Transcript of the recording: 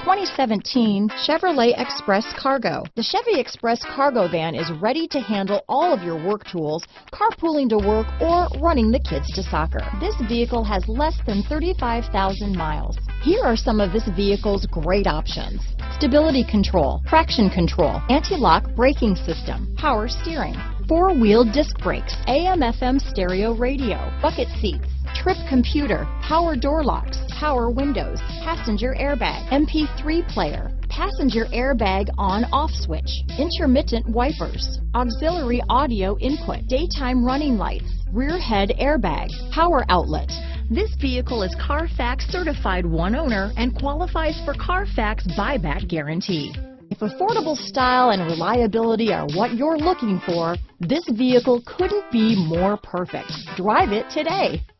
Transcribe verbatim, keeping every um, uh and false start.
twenty seventeen Chevrolet Express Cargo. The Chevy Express Cargo van is ready to handle all of your work tools, carpooling to work, or running the kids to soccer. This vehicle has less than thirty-five thousand miles. Here are some of this vehicle's great options: stability control, traction control, anti-lock braking system, power steering, four-wheel disc brakes, A M F M stereo radio, bucket seats, trip computer, power door locks, power windows, passenger airbag, M P three player, passenger airbag on-off switch, intermittent wipers, auxiliary audio input, daytime running lights, rear head airbag, power outlet. This vehicle is Carfax certified one owner and qualifies for Carfax buyback guarantee. If affordable style and reliability are what you're looking for, this vehicle couldn't be more perfect. Drive it today.